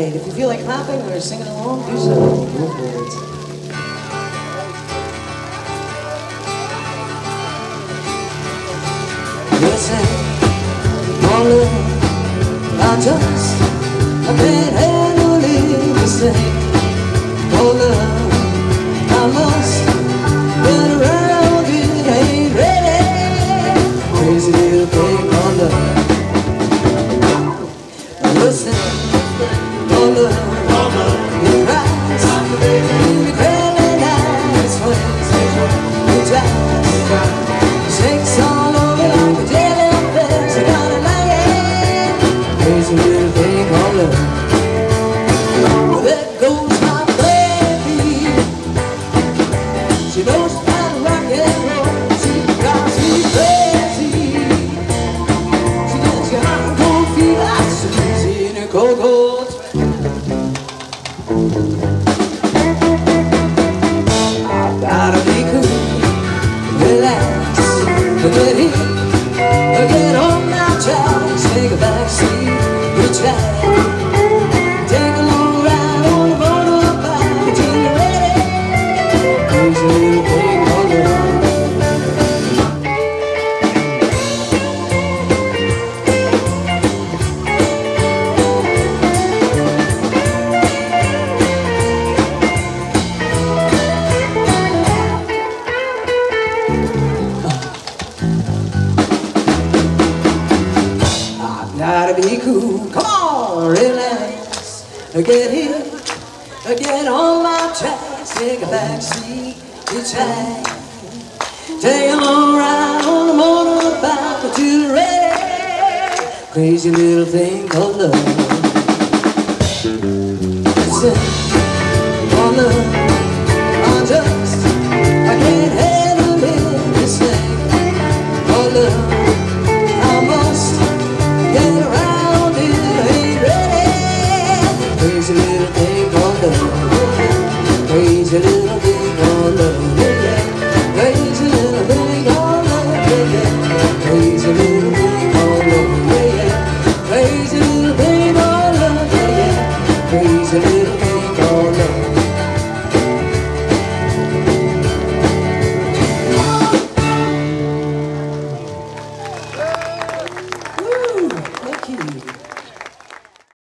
right. If you feel like clapping or singing along, do so. Go for it. Listen, oh love, I just can't handle it. Listen, oh love, I must get around it. Ain't ready. Crazy little thing called love. Listen, oh love, you cries, you crying eyes, you tries, shakes all over like a jellyfish. You got a lying, crazy little thing called love. There goes my baby. She knows how to rock and roll. She drives me crazy. She gets you hot and cold feet like Susie in a go-go train. I gotta be cool, relax, get here, get on my tracks, take a back seat, recline. Take a long ride on the motorbike till you're ready. Crazy little thing called love. I gotta be cool, come on, relax, get here, get on my tracks, take a back seat, hitchhike, take a long ride on the motorbike until you're ready. Crazy little thing called love. Listen.